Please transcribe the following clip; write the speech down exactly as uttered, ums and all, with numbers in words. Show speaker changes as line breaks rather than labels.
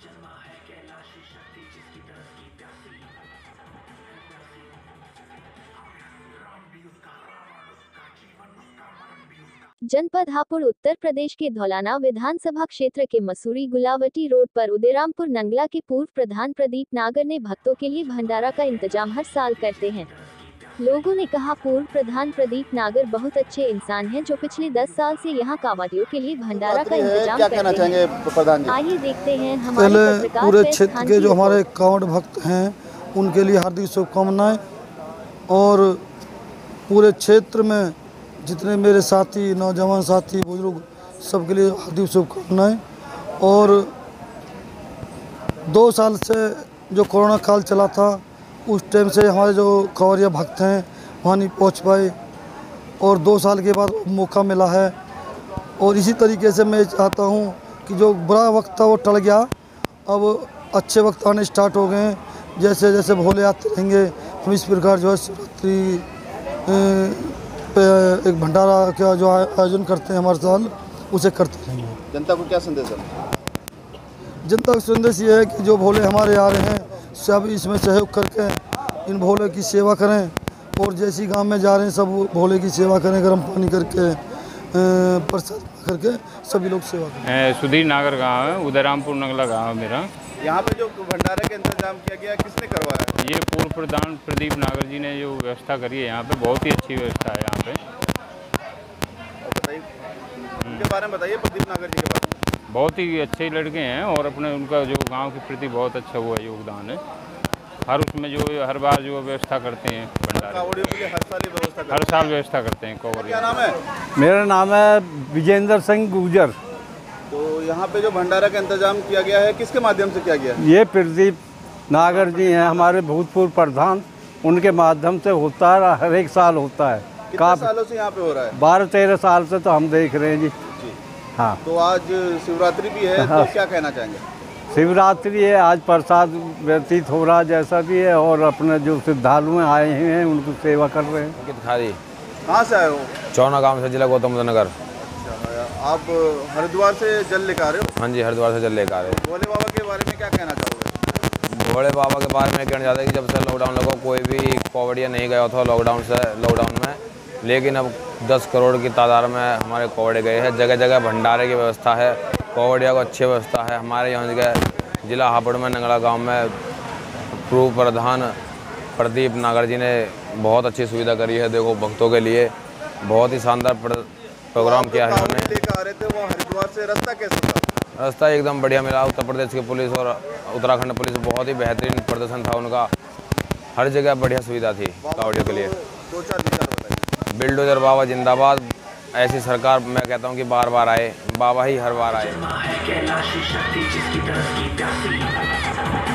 जनपद हापुड़ उत्तर प्रदेश के धौलाना विधानसभा क्षेत्र के मसूरी गुलावटी रोड पर उदयरामपुर नंगला के पूर्व प्रधान प्रदीप नागर ने भक्तों के लिए भंडारा का इंतजाम हर साल करते हैं। लोगों ने कहा, पूर्व प्रधान प्रदीप नागर बहुत अच्छे इंसान हैं जो पिछले दस साल से यहां कांवड़ियों के लिए भंडारा का इंतजाम
क्या
करते
कहना चाहेंगे प्रधान जी?
आइए देखते हैं हमारे पत्रकार
पूरे क्षेत्र के जो हमारे कांवड़ भक्त हैं उनके लिए हार्दिक शुभकामनाएं और पूरे क्षेत्र में जितने मेरे साथी नौजवान साथी बुजुर्ग सबके लिए हार्दिक शुभकामनाएं। और दो साल से जो कोरोना काल चला था उस टाइम से हमारे जो कांवड़िया भक्त हैं वहाँ नहीं पहुँच पाए और दो साल के बाद मौका मिला है। और इसी तरीके से मैं चाहता हूँ कि जो बुरा वक्त था वो टल गया, अब अच्छे वक्त आने स्टार्ट हो गए हैं। जैसे जैसे भोले आते रहेंगे हम इस प्रकार जो है शिवरात्रि पे एक भंडारा का जो आयोजन करते हैं हमारे साल उसे करते रहेंगे।
जनता को क्या संदेश है?
जनता का संदेश ये है कि जो भोले हमारे आ रहे हैं सब इसमें सहयोग करके इन भोले की सेवा करें और जैसी गांव में जा रहे हैं सब भोले की सेवा करें, गर्म पानी करके प्रसाद करके सभी लोग सेवा करें।
सुधीर नागर गाँव है, उदयरामपुर नंगला गाँव है मेरा।
यहाँ पे जो भंडारे का इंतजाम किया गया किसने करवाया?
ये पूर्व प्रधान प्रदीप नागर जी ने जो व्यवस्था करी है यहाँ पे, बहुत ही अच्छी व्यवस्था है यहाँ पे।
बताइए उनके बारे में, बताइए प्रदीप नागर जी के बारे में।
बहुत ही अच्छे लड़के हैं और अपने उनका जो गांव के प्रति बहुत अच्छा हुआ योगदान है। हर उसमें जो हर बार जो व्यवस्था करते हैं भंडारे
कांवड़ियों के लिए हर साल व्यवस्था करते
हर साल व्यवस्था करते हैं कांवड़ियों।
क्या नाम है?
मेरा नाम है विजेंद्र सिंह गुर्जर।
तो यहाँ पे जो भंडारा का इंतजाम किया गया है किसके माध्यम से किया गया है?
ये प्रदीप नागर जी हैं हमारे भूतपूर्व प्रधान, उनके माध्यम से होता है, हर एक साल होता है।
कितने सालों से यहाँ पे हो रहा है?
बारह तेरह साल से तो हम देख रहे हैं जी।
जी
हाँ।
तो आज शिवरात्रि भी है,
हाँ।
तो क्या कहना चाहेंगे?
शिवरात्रि है, आज प्रसाद व्यतीत हो रहा जैसा भी है और अपने जो श्रद्धालु आए हैं उनको सेवा कर रहे हैं।
कहाँ से आए हो?
चौना गांव से, जिला गौतम बुद्ध नगर।
आप हरिद्वार से जल लेकर आ रहे हो?
हाँ जी, हरिद्वार से जल लेकर आ रहे हैं।
भोले बाबा के बारे में क्या कहना चाहोगे?
भोले बाबा के बारे में कहना चाहते हैं कि जब से लॉकडाउन लगा कोई भी कांवड़िया नहीं गया था लॉकडाउन से लॉकडाउन में, लेकिन अब दस करोड़ की तादाद में हमारे कांवड़े गए हैं। जगह जगह भंडारे की व्यवस्था है, कांवड़िया को अच्छी व्यवस्था है। हमारे यहाँ के जिला हापुड़ में नंगला गाँव में पूर्व प्रधान प्रदीप नागर जी ने बहुत अच्छी सुविधा करी है। देखो भक्तों के लिए बहुत ही शानदार प्रोग्राम किया है उन्होंने।
लेकर आ रहे थे वो हरिद्वार से, रास्ता कैसा था?
रास्ता एकदम बढ़िया मिला। उत्तर प्रदेश की पुलिस और उत्तराखंड पुलिस बहुत ही बेहतरीन प्रदर्शन था उनका। हर जगह बढ़िया सुविधा थी कांवड़ियों के लिए।
दो चार विचार बताइए।
बिल्डोजर बाबा जिंदाबाद। ऐसी सरकार मैं कहता हूँ कि बार बार आए, बाबा ही हर बार आए।